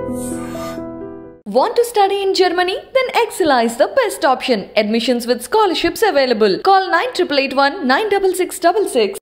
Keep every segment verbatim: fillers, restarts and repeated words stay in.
Want to study in Germany? Then Excella is the best option. Admissions with scholarships available. Call nine eight eight one nine six six six six.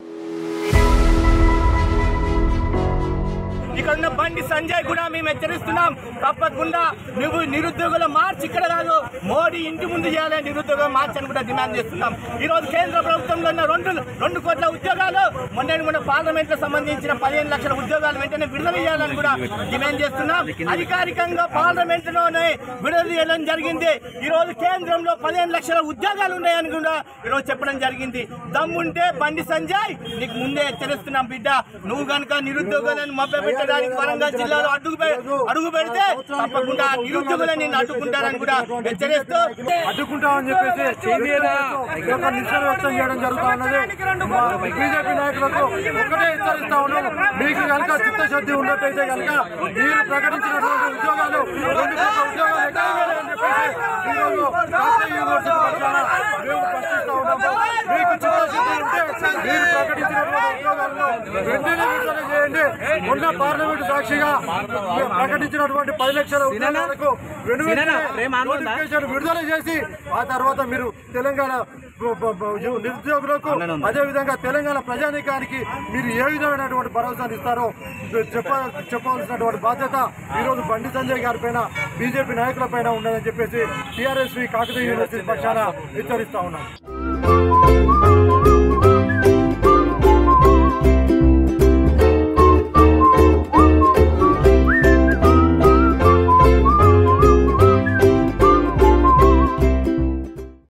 ఇక్కడ బండి సంజయ్ కూడా మేము హెచ్చరిస్తున్నాం. తప్పకుండా నువ్వు నిరుద్యోగుల March ఇక్కడ కాదు, మోడీ ఇంటి ముందు చేయాలి నిరుద్యోగ మార్చ్ అని కూడా డిమాండ్ చేస్తున్నాం. ఈ రోజు కేంద్ర ప్రభుత్వంలో ఉన్న రెండు రెండు కోట్ల ఉద్యోగాలు మొన్న మొన్న పార్లమెంట్ లో సంబంధించిన పదిహేను లక్షల ఉద్యోగాలు వెంటనే విడుదల చేయాలని కూడా డిమాండ్ చేస్తున్నాం. అధికారికంగా పార్లమెంట్ లోనే విడుదల చేయడం జరిగింది. ఈ రోజు కేంద్రంలో పదిహేను లక్షల ఉద్యోగాలు ఉన్నాయని కూడా ఈ రోజు చెప్పడం జరిగింది. దమ్ముంటే బండి సంజయ్ నీకు ముందే హెచ్చరిస్తున్నాం బిడ్డ, నువ్వు కనుక నిరుద్యోగులను మభ్యపెట్టడానికి వరంగల్ జిల్లాలో అడుగు అడుగు పెడితే తప్పకుండా నిరుద్యోగులను నిన్ను అడ్డుకుంటారని కూడా హెచ్చరిస్తూ అడ్డుకుంటామని చెప్పేసి నిరసన వ్యక్తం చేయడం జరుగుతా ఉన్నది. బీజేపీ నాయకులకు ఒకటే హెచ్చరిస్తా ఉన్నాము, మీకు కనుక చిత్తశుద్ధి ఉన్నట్టయితే కనుక మీరు ప్రకటించినటువంటి ఉద్యోగాలు రెండు కోట్ల ఉద్యోగాలు ఎక్కడాలని చెప్పేసి ఈరోజు రాష్ట్రీయ యూనివర్సిటీ పక్షాన మేము ప్రశ్నిస్తా ఉన్నాము. మీకు చిత్తశుద్ధి ఉంటే మీరు ప్రకటించినటువంటి ఉద్యోగాలను వెంటనే విడుదల చేయండి. మొన్న పార్లమెంటు సాక్షిగా ప్రకటించినటువంటి పది లక్షల ఉద్యోగాలకు నోటిఫికేషన్ విడుదల చేసి ఆ తర్వాత మీరు తెలంగాణ నిరుద్యోగులకు అదేవిధంగా తెలంగాణ ప్రజానీకానికి మీరు ఏ విధమైనటువంటి భరోసాను ఇస్తారో చెప్ప చెప్పవలసినటువంటి బాధ్యత ఈరోజు బండి సంజయ్ గారి పైన బీజేపీ నాయకుల పైన ఉన్నదని చెప్పేసి టీఆర్ఎస్ కాకతీయ యూనివర్సిటీ పక్షాన హెచ్చరిస్తా ఉన్నాం.